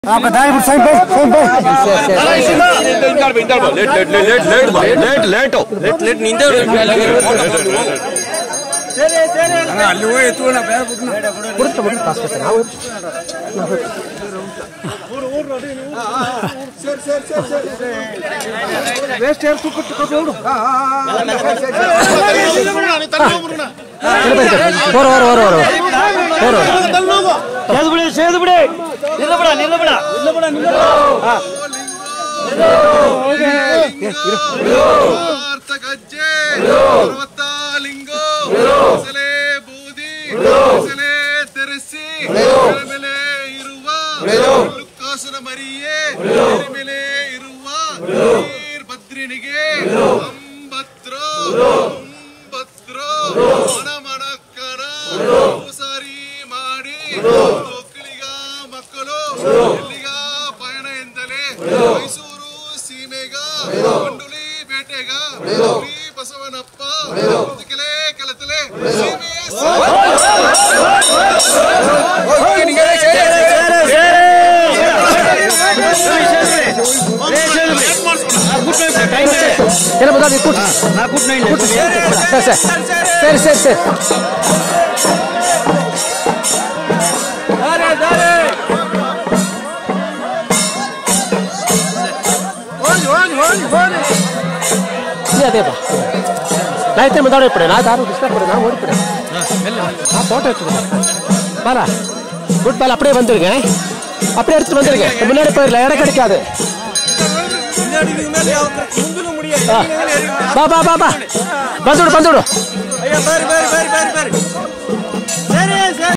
आपका दाएं साइड पे लेट निंदे ಅಲ್ಲಿ ಹೋಗಿ ಎತ್ತುವಣ ಬೇರೆ ಬಿಡ್ತು ಬಿಡ್ತು ಕಾಸು ಕಟ್ಟ ನಾವು ವೇಸ್ಟ್ ಏರ್ ತೂಕ ಕೊಟ್ಟು ನೋಡು ಸೇದು ಬಿಡಿ ನಿಲ್ಲಬೇಡ ಮರಿಯೇ ಮೇಲೆ ಇರುವ ಭದ್ರನಿಗೆ ಮನಮನಕ್ಕನ ಸಾರಿ ಮಾಡಿ ಒಕ್ಕಲಿಗ ಮಕ್ಕಳು ಎಲ್ಲಿಗ ಪಯಣ ಎಂದಲೇ ಮೈಸೂರು ಸೀಮೆಗ ಮಂಡುಳಿ ಬೇಟೆಗ ಬಸವನಪ್ಪ ಕೆಲತಲೆ चलो बता दे कुछ ना कुछ नहीं सर अरे ಅದೇ ಬಾ ನಾಯ್ತೆ ಮಾತಾಡೋ ಪಡೆ ನಾ ದಾರು ಡಿಸ್ಟರ್ಬ್ ಪಡೆ ನಾ ಓಡಿ ಪಡೆ ಆ ಫೋಟೋ எடுத்துங்க பாலா குட் பால் அப்படியே வந்துருங்க அப்படியே எடுத்து வந்துருங்க முன்னாடி போயிரல இடம் கிடைக்காது முன்னாடி மேல ಮುಂದೂ முடியாது ಬಾ ಬಂದುಡು ಅಯ್ಯ ಬಾರಿ